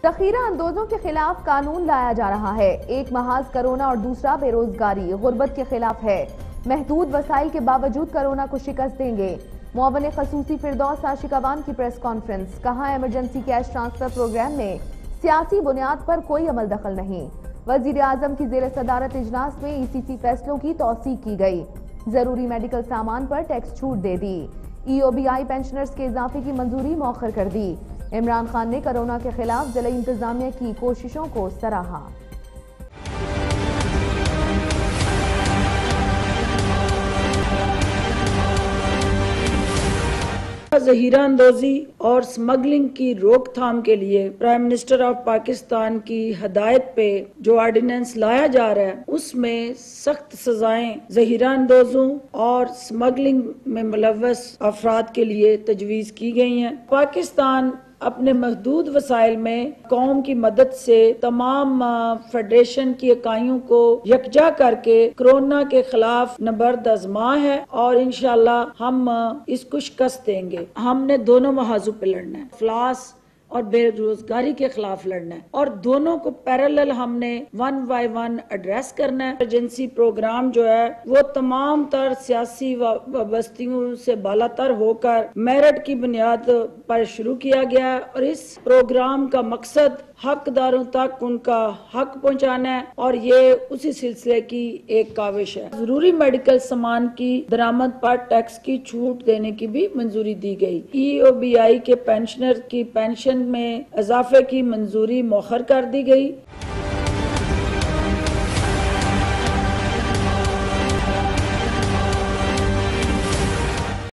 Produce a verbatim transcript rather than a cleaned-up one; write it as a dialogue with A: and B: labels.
A: ذخیرہ اندوزوں کے خلاف قانون لایا جا رہا ہے۔ ایک محاذ کرونا اور دوسرا بے روزگاری غربت کے خلاف ہے۔ محدود وسائل کے باوجود کرونا کو شکست دیں گے۔ معاون خصوصی فردوس عاشقوان کی پریس کانفرنس، کہا ایمرجنسی کیش ٹرانسفر پروگرام میں سیاسی بنیاد پر کوئی عمل دخل نہیں۔ وزیر اعظم کی زیر صدارت اجلاس میں ای سی سی فیصلوں کی توثیق کی گئی۔ ضروری میڈیکل سامان پر ٹیکس چھوٹ دے دی۔ ای او بی آئی پینشنرز کے اضافے کی منظوری مؤخر کر دی۔ عمران خان نے کرونا کے خلاف ضلعی انتظامیہ کی کوششوں کو سراہا۔
B: ذخیرہ اندوزی اور سمگلنگ کی روک تھام کے لیے پرائم منسٹر آف پاکستان کی ہدایت پہ جو آرڈیننس لایا جا رہا ہے اس میں سخت سزائیں ذخیرہ اندوزوں اور سمگلنگ میں ملوث افراد کے لیے تجویز کی گئی ہیں۔ پاکستان اپنے محدود وسائل میں قوم کی مدد سے تمام فیڈریشن کی اکائیوں کو یکجا کر کے کرونا کے خلاف نبرد آزما ہے اور انشاءاللہ ہم اس کو شکست دیں گے۔ ہم نے دونوں محاذوں پہ لڑنا ہے، افلاس اور بے روزگاری کے خلاف لڑنا ہے، اور دونوں کو پیرالل ہم نے ون بائی ون ایڈریس کرنا ہے۔ ایمرجنسی پروگرام جو ہے وہ تمام تر سیاسی وابستگیوں سے بالا تر ہو کر میرٹ کی بنیاد پر شروع کیا گیا ہے، اور اس پروگرام کا مقصد حقداروں تک ان کا حق پہنچانا ہے، اور یہ اسی سلسلے کی ایک کاوش ہے۔ ضروری میڈیکل سامان کی درآمد پر ٹیکس کی چھوٹ دینے کی بھی منظوری دی گئی۔ ای او بی آئی کے پینشنر کی پینشن میں اضافے کی منظوری مؤخر کر دی گئی۔